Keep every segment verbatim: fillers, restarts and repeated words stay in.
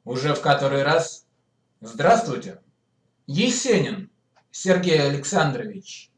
Уже в который раз? Здравствуйте. Есенин Сергей Александрович.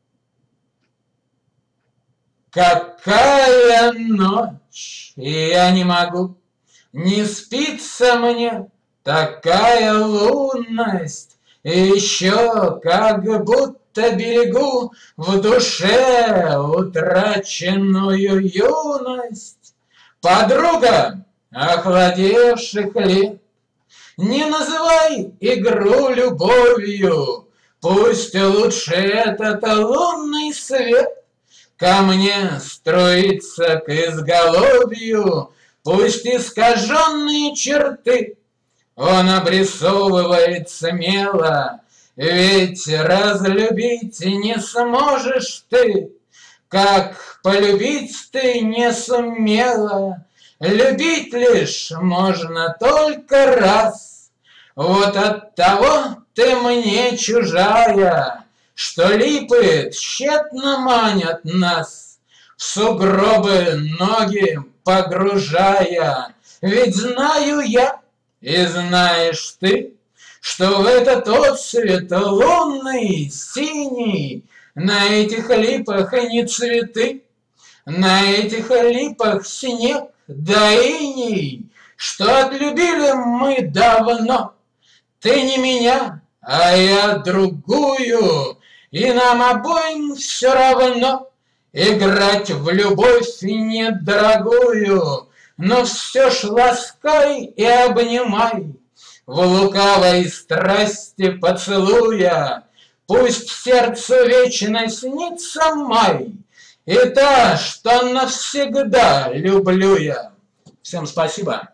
Какая ночь, я не могу, не спится мне, такая лунность, и еще как будто берегу в душе утраченную юность. Подруга охладевших лет, не называй игру любовью, пусть лучше этот лунный свет ко мне струится к изголовью, пусть искаженные черты он обрисовывает смело, ведь разлюбить не сможешь ты, как полюбить ты не сумела. Любить лишь можно только раз, вот оттого ты мне чужая, что липы тщетно манят нас, в сугробы ноги погружая. Ведь знаю я, и знаешь ты, что в этот отцвет лунный, синий, на этих липах не цветы, на этих липах снег да иней, что отлюбили мы давно. Ты не меня, а я другую, и нам обоим все равно играть в любовь недорогую. Но все ж ласкай и обнимай, в лукавой страсти поцелуя, пусть сердцу вечно снится май, и та, что навсегда люблю я. Всем спасибо.